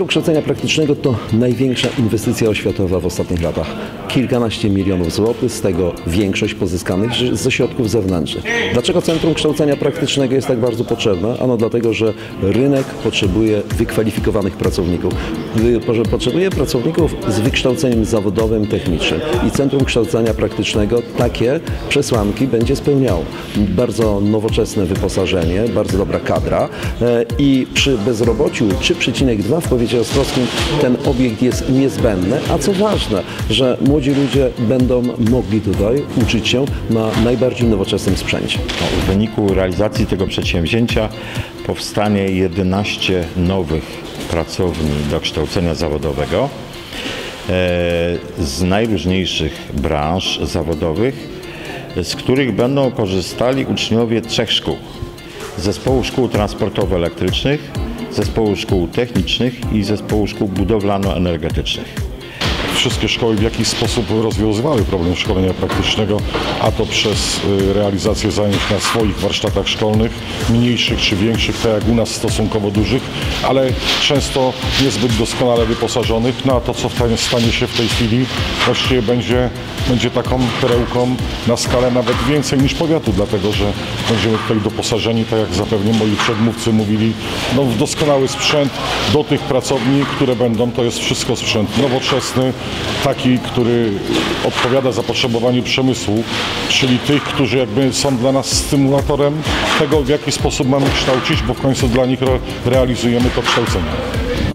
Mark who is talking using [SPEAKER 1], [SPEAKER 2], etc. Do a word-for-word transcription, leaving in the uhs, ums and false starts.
[SPEAKER 1] Centrum Kształcenia Praktycznego to największa inwestycja oświatowa w ostatnich latach. Kilkanaście milionów złotych, z tego większość pozyskanych ze środków zewnętrznych. Dlaczego Centrum Kształcenia Praktycznego jest tak bardzo potrzebne? Ano dlatego, że rynek potrzebuje wykwalifikowanych pracowników. Potrzebuje pracowników z wykształceniem zawodowym, technicznym. I Centrum Kształcenia Praktycznego takie przesłanki będzie spełniało. Bardzo nowoczesne wyposażenie, bardzo dobra kadra i przy bezrobociu trzy przecinek dwa w powiecie ostrowskim ten obiekt jest niezbędny, a co ważne, że młodzi ludzie będą mogli tutaj uczyć się na najbardziej nowoczesnym sprzęcie.
[SPEAKER 2] W wyniku realizacji tego przedsięwzięcia powstanie jedenaście nowych pracowni do kształcenia zawodowego z najróżniejszych branż zawodowych, z których będą korzystali uczniowie trzech szkół. Zespołu Szkół Transportowo-Elektrycznych, Zespołu Szkół Technicznych i Zespołu Szkół Budowlano-Energetycznych.
[SPEAKER 3] Wszystkie szkoły w jakiś sposób rozwiązywały problem szkolenia praktycznego, a to przez realizację zajęć na swoich warsztatach szkolnych, mniejszych czy większych, tak jak u nas stosunkowo dużych, ale często niezbyt doskonale wyposażonych. No a to, co stanie się w tej chwili, właściwie będzie, będzie taką perełką na skalę nawet więcej niż powiatu, dlatego że będziemy tutaj doposażeni, tak jak zapewne moi przedmówcy mówili, no, w doskonały sprzęt do tych pracowni, które będą. To jest wszystko sprzęt nowoczesny, taki, który odpowiada zapotrzebowaniu przemysłu, czyli tych, którzy jakby są dla nas stymulatorem tego, w jaki sposób mamy kształcić, bo w końcu dla nich re realizujemy to kształcenie.